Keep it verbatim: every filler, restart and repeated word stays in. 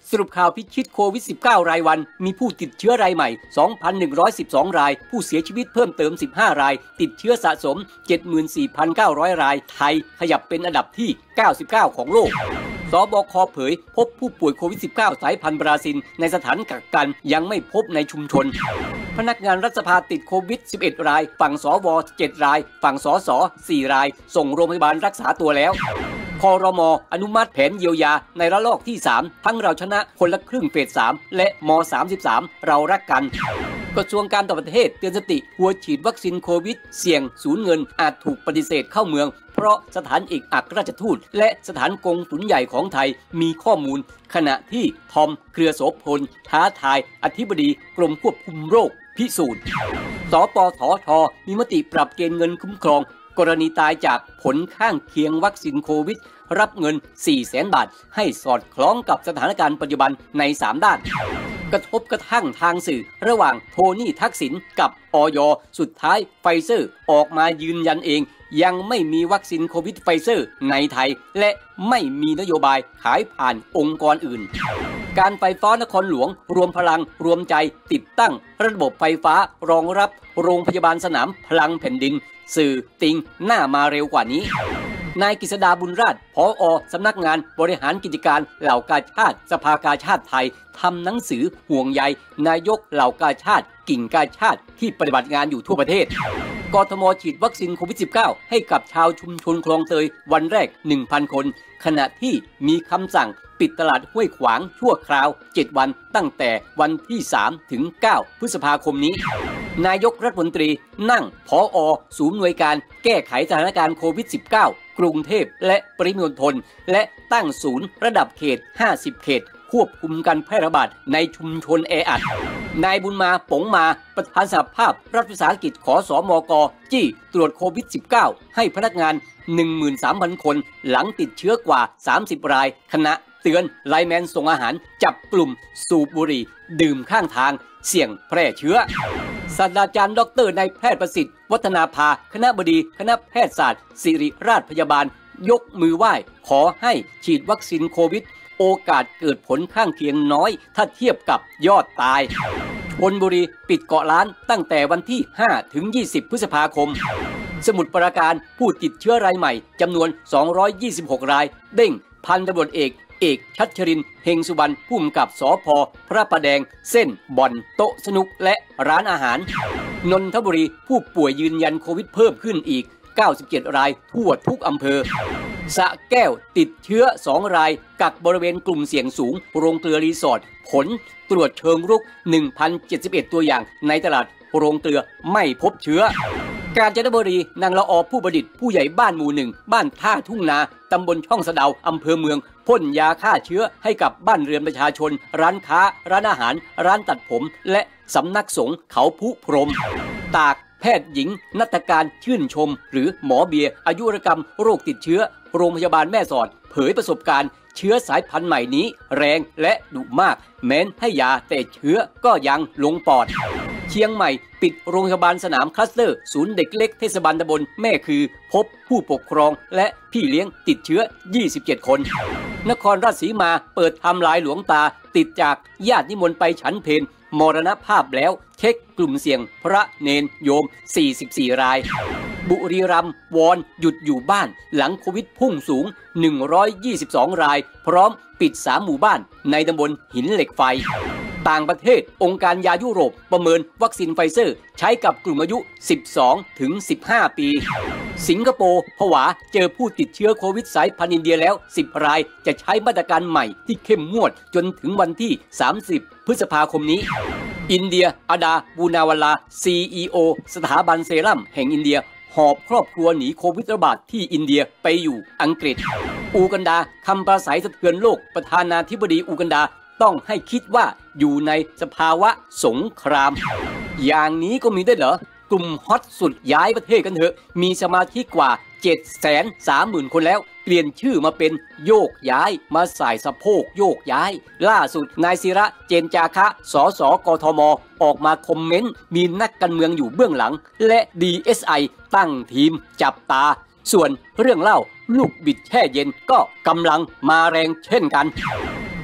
สรุปข่าวพิชิตโควิด สิบเก้า รายวันมีผู้ติดเชื้อรายใหม่ สองพันหนึ่งร้อยสิบสอง รายผู้เสียชีวิตเพิ่มเติมสิบห้ารายติดเชื้อสะสม เจ็ดหมื่นสี่พันเก้าร้อย รายไทยขยับเป็นอันดับที่เก้าสิบเก้าของโลกสบคเผยพบผู้ป่วยโควิด สิบเก้า สายพันธุ์บราซิลในสถานกักกันยังไม่พบในชุมชนพนักงานรัฐสภาติดโควิด สิบเอ็ด รายฝั่งสวเจ็ดรายฝั่งสสสี่รายส่งโรงพยาบาลรักษาตัวแล้วครม.อนุมัติแผนเยียวยาในระลอกที่สามทั้งเราชนะคนละครึ่งเฟสสามและมสามสิบสามเรารักกันกระทรวงการต่างประเทศเตือนสติหัวฉีดวัคซีนโควิดเสี่ยงสูญเงินอาจถูกปฏิเสธเข้าเมืองเพราะสถานเอกอัครราชทูตและสถานกงสุลใหญ่ของไทยมีข้อมูลขณะที่ทอมเครือโสพลท้าทายอธิบดีกรมควบคุมโรคพิสูจน์สปททมีมติปรับเกณฑ์เงินคุ้มครองกรณีตายจากผลข้างเคียงวัคซีนโควิดรับเงิน สี่แสน บาทให้สอดคล้องกับสถานการณ์ปัจจุบันในสามด้านกระทบกระทั่งทางสื่อระหว่างโทนี่ทักษิณกับอย.สุดท้ายไฟเซอร์ออกมายืนยันเองยังไม่มีวัคซีนโควิดไฟเซอร์ในไทยและไม่มีนโยบายขายผ่านองค์กรอื่นการไฟฟ้านครหลวงรวมพลังรวมใจติดตั้งระบบไฟฟ้ารองรับโรงพยาบาลสนามพลังแผ่นดินสื่อติงหน้ามาเร็วกว่านี้นายกฤษดาบุญราชผอ.สำนักงานบริหารกิจการเหล่ากาชาดสภากาชาดไทยทำหนังสือห่วงใยนายกเหล่ากาชาดกิ่งกาชาดที่ปฏิบัติงานอยู่ทั่วประเทศกทม.ฉีดวัคซีนโควิด สิบเก้า ให้กับชาวชุมชนคลองเตยวันแรก หนึ่งพัน คนขณะที่มีคำสั่งปิดตลาดห้วยขวางชั่วคราวเจ็ดวันตั้งแต่วันที่สามถึงเก้าพฤษภาคมนี้นายกรัฐมนตรีนั่งผอ.ศูนย์หน่วยการแก้ไขสถานการณ์โควิด สิบเก้า กรุงเทพและปริมณฑลและตั้งศูนย์ระดับเขตห้าสิบเขตควบคุมการแพร่ระบาดในชุมชนแออัดนายบุญมาป๋งมาประธานสหภาพรัฐวิสาหกิจขอสมก.จี้ตรวจโควิด สิบเก้า ให้พนักงาน หนึ่งหมื่นสามพัน คนหลังติดเชื้อกว่าสามสิบรายขณะเตือนไลน์แมนส่งอาหารจับกลุ่มสูบบุหรี่ดื่มข้างทางเสี่ยงแพร่เชื้อศาสตราจารย์ดรนายแพทย์ประสิทธิ์วัฒนาภาคณบดีคณะแพทยศาสตร์ศิริราชพยาบาลยกมือไหว้ขอให้ฉีดวัคซีนโควิดโอกาสเกิดผลข้างเคียงน้อยถ้าเทียบกับยอดตายชลบุรีปิดเกาะล้านตั้งแต่วันที่ห้าถึงยี่สิบพฤษภาคมสมุทรปราการผู้ติดเชื้อรายใหม่จำนวนสองร้อยยี่สิบหกรายเด้งพันตำรวจเอกเอกชัชรินทร์เฮงสุวรรณผู้กำกับสภ.พระประแดงเส้นบ่อนโต๊ะสนุกและร้านอาหารนนทบุรีผู้ป่วยยืนยันโควิดเพิ่มขึ้นอีกเก้าสิบเจ็ดรายทั่วทุกอำเภอสระแก้วติดเชื้อสองรายกักบริเวณกลุ่มเสี่ยงสูงโรงเกลือรีสอร์ทผลตรวจเชิงรุก หนึ่งพันเจ็ดสิบเอ็ด ตัวอย่างในตลาดโรงเกลือไม่พบเชื้อกาญจนบุรีนางละอผู้ประดิษฐ์ผู้ใหญ่บ้านหมู่หนึ่งบ้านท่าทุ่งนาตำบลช่องสะเดาอำเภอเมืองพ่นยาฆ่าเชื้อให้กับบ้านเรือนประชาชนร้านค้าร้านอาหารร้านตัดผมและสำนักสงฆ์เขาพุพรหมตากแพทย์หญิงณัฐการชื่นชมหรือหมอเบียร์อายุรกรรมโรคติดเชื้อโรงพยาบาลแม่สอดเผยประสบการณ์เชื้อสายพันธุ์ใหม่นี้แรงและดุมากแม้นให้ยาแต่เชื้อก็ยังลงปอดเชียงใหม่ปิดโรงพยาบาลสนามคลัสเตอร์ศูนย์เด็กเล็กเทศบาลตำบลแม่คือพบผู้ปกครองและพี่เลี้ยงติดเชื้อยี่สิบเจ็ดคนนครราชสีมาเปิดไทม์ไลน์หลวงตาติดจากญาตินิมนต์ไปฉันเพลมรณภาพแล้วเช็คกลุ่มเสี่ยงพระเนนโยมสี่สิบสี่รายบุรีรัมย์วอนหยุดอยู่บ้านหลังโควิดพุ่งสูงหนึ่งร้อยยี่สิบสองรายพร้อมปิดสามหมู่บ้านในตำบลหินเหล็กไฟต่างประเทศองค์การยายุโรปประเมินวัคซีนไฟเซอร์ใช้กับกลุ่มอายุ สิบสองถึงสิบห้า ปีสิงคโปร์ผวาเจอผู้ติดเชื้อโควิดสายพันธุ์อินเดียแล้วสิบรายจะใช้มาตรการใหม่ที่เข้มงวดจนถึงวันที่สามสิบพฤษภาคมนี้อินเดียอาดาบูนาวาลา ซี อี โอ สถาบันเซรั่มแห่งอินเดียหอบครอบครัวหนีโควิดระบาดที่อินเดียไปอยู่อังกฤษอูกันดาคำปราศัยสะเทือนโลกประธานาธิบดีอูกันดาต้องให้คิดว่าอยู่ในสภาวะสงครามอย่างนี้ก็มีได้เหรอกลุ่มฮอตสุดย้ายประเทศกันเถอะมีสมาชิกกว่า เจ็ดแสนสามหมื่น คนแล้วเปลี่ยนชื่อมาเป็นโยกย้ายมาใส่สะโพกโยกย้ายล่าสุดนายศิระเจนจาคะสสกทมออกมาคอมเมนต์มีนักการเมืองอยู่เบื้องหลังและ ดี เอส ไอ ตั้งทีมจับตาส่วนเรื่องเล่าลูกบิดแช่เย็นก็กำลังมาแรงเช่นกัน